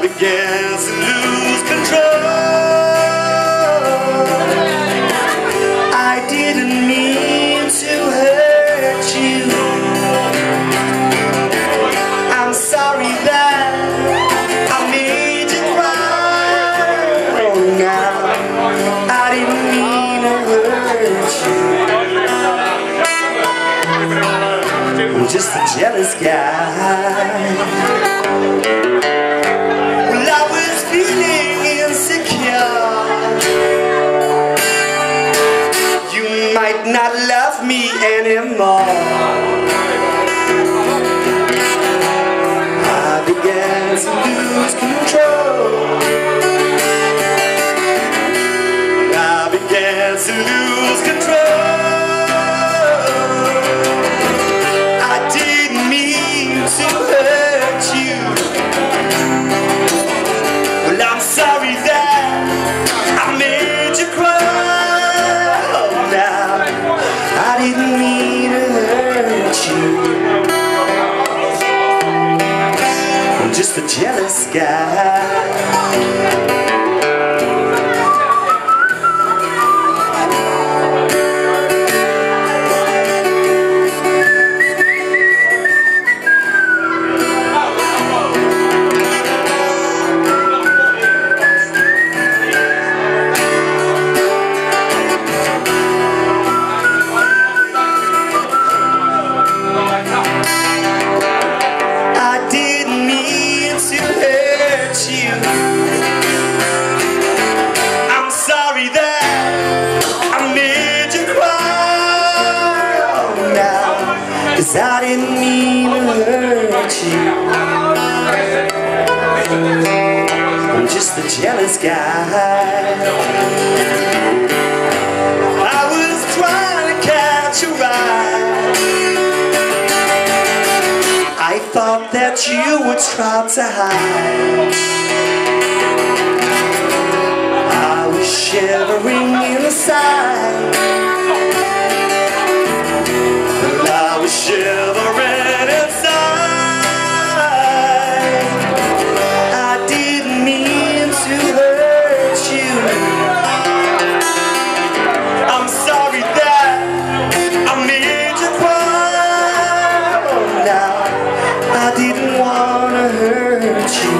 began to lose control. I didn't mean to hurt you. I'm sorry that I made you cry. Oh, now I didn't mean to hurt you. I'm just a jealous guy. Well, I was feeling insecure. You might not love me anymore. I began to lose control. I began to lose control. I didn't mean to hurt you. Well, I'm sorry that I made you cry. Oh, now I didn't mean to hurt you. I'm just a jealous guy. I'm sorry that I made you cry. Oh, now, 'cause I didn't mean to hurt you. I'm just a jealous guy. I was trying to catch your eye. I thought that you would try to hide. I was shivering inside. Well, I was shivering inside. I didn't mean to hurt you. I'm sorry that I made you cry. Oh, now I didn't want to hurt you.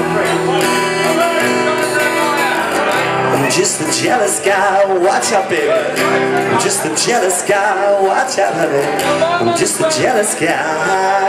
I'm just a jealous guy, watch out, baby. I'm just a jealous guy, watch out, honey. I'm just a jealous guy.